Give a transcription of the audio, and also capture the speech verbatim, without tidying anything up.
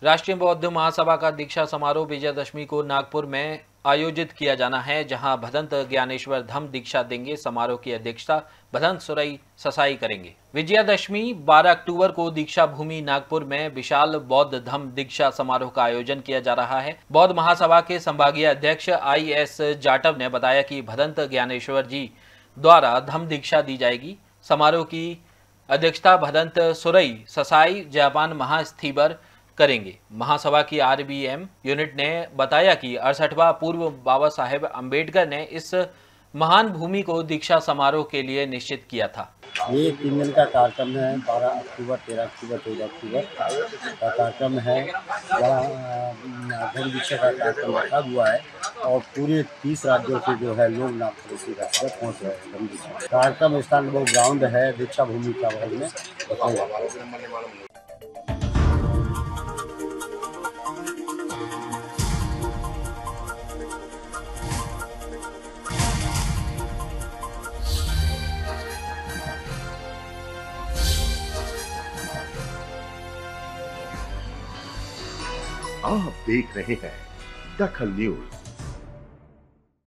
राष्ट्रीय बौद्ध महासभा का दीक्षा समारोह विजयादशमी को नागपुर में आयोजित किया जाना है, जहां भदंत ज्ञानेश्वर धम्म दीक्षा देंगे। समारोह की अध्यक्षता भदंत सुरई ससाई करेंगे। विजयादशमी बारह अक्टूबर को दीक्षा भूमि नागपुर में विशाल बौद्ध धम्म दीक्षा समारोह का आयोजन किया जा रहा है। बौद्ध महासभा के संभागीय अध्यक्ष आई एस जाटव ने बताया कि भदंत ज्ञानेश्वर जी द्वारा धम्म दीक्षा दी जाएगी। समारोह की अध्यक्षता भदंत सुरई ससाई जापान महास्थीवर करेंगे। महासभा की आर बी एम यूनिट ने बताया कि अड़सठवां पूर्व बाबा साहेब अम्बेडकर ने इस महान भूमि को दीक्षा समारोह के लिए निश्चित किया था। ये तीन दिन का कार्यक्रम है। बारह अक्टूबर, तेरह अक्टूबर, चौदह अक्टूबर का कार्यक्रम है। वहाँ धम्म दीक्षा का कार्यक्रम रखा हुआ है और पूरे तीस राज्यों से जो है लोग नागपुर से पहुँच रहे हैं। धम्म दीक्षा कार्यक्रम स्थान वो ग्राउंड है दीक्षा भूमि का बगल में रखा जाता है। आप देख रहे हैं दखल न्यूज।